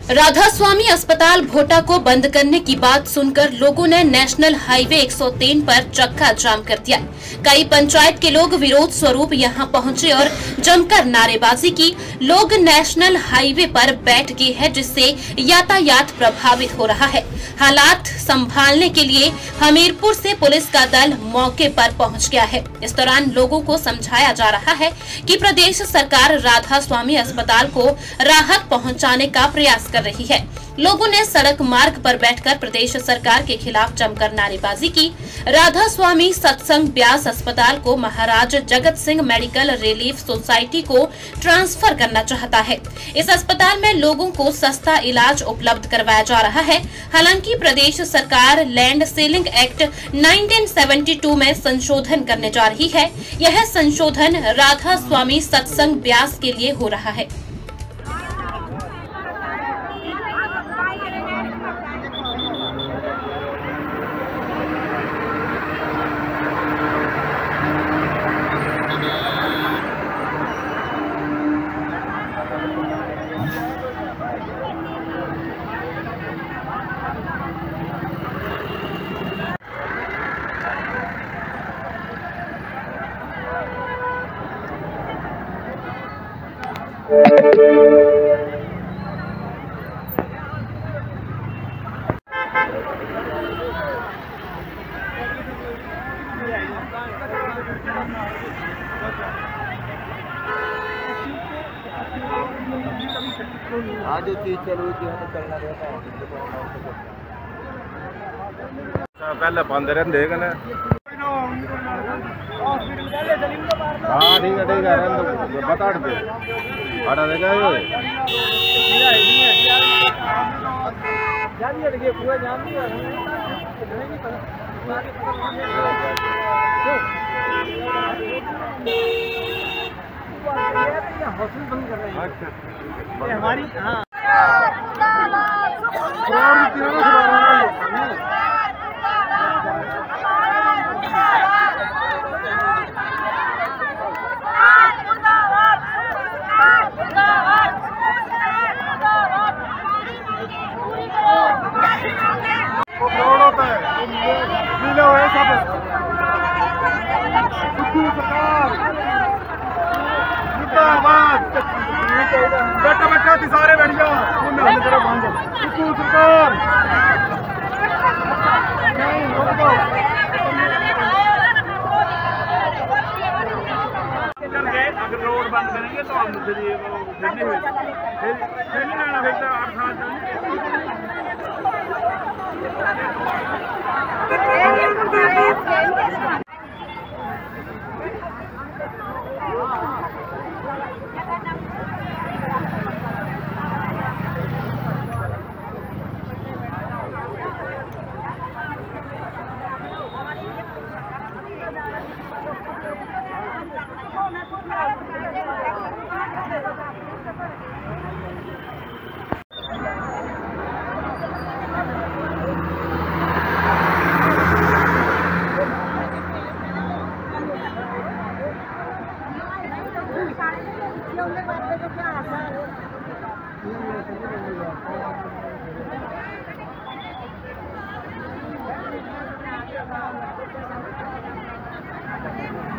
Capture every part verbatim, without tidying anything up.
राधा स्वामी अस्पताल भोटा को बंद करने की बात सुनकर लोगों ने नेशनल हाईवे एक सौ तीन पर चक्का जाम कर दिया। कई पंचायत के लोग विरोध स्वरूप यहां पहुंचे और जमकर नारेबाजी की। लोग नेशनल हाईवे पर बैठ गए हैं, जिससे यातायात प्रभावित हो रहा है। हालात संभालने के लिए हमीरपुर से पुलिस का दल मौके पर पहुंच गया है। इस दौरान लोगों को समझाया जा रहा है कि प्रदेश सरकार राधा स्वामी अस्पताल को राहत पहुंचाने का प्रयास कर रही है। लोगों ने सड़क मार्ग पर बैठकर प्रदेश सरकार के खिलाफ जमकर नारेबाजी की। राधा स्वामी सत्संग ब्यास अस्पताल को Maharaj Jagat Singh medical relief society को ट्रांसफर करना चाहता है। इस अस्पताल में लोगों को सस्ता इलाज उपलब्ध करवाया जा रहा है। हालांकि प्रदेश सरकार लैंड सीलिंग एक्ट उन्नीस सौ बहत्तर में संशोधन करने जा रही है। यह संशोधन राधा स्वामी सत्संग ब्यास के लिए हो रहा है। हाँ, जो चीज चल रही थी चलना रहता है। पहले बंद रहते हैं। हाँ ठीक है ठीक है, बता दे हटा देगा ये हमारी। हाँ बैठा बैठा सारे बैठ जाओ सरकार। अगर रोड बंद करेंगे तो हम फिर नहीं हुए फिर फिर नहीं आना फिर आठ साल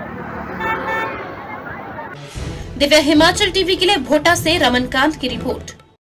दिव्य हिमाचल टीवी के लिए भोटा से रमनकांत की रिपोर्ट।